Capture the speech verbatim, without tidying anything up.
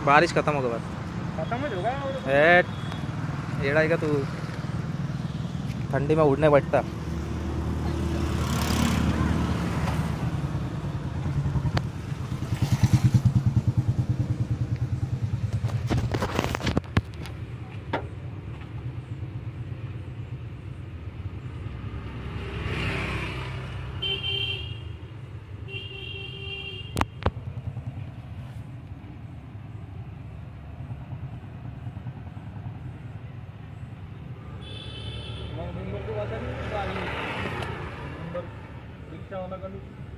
बारिश खत्म होगा बस। खत्म हो जाएगा और ए एड़ा का तू ठंडी में उड़ने बैठता। नंबर को पता नहीं गाड़ी नंबर रिक्शा वाला का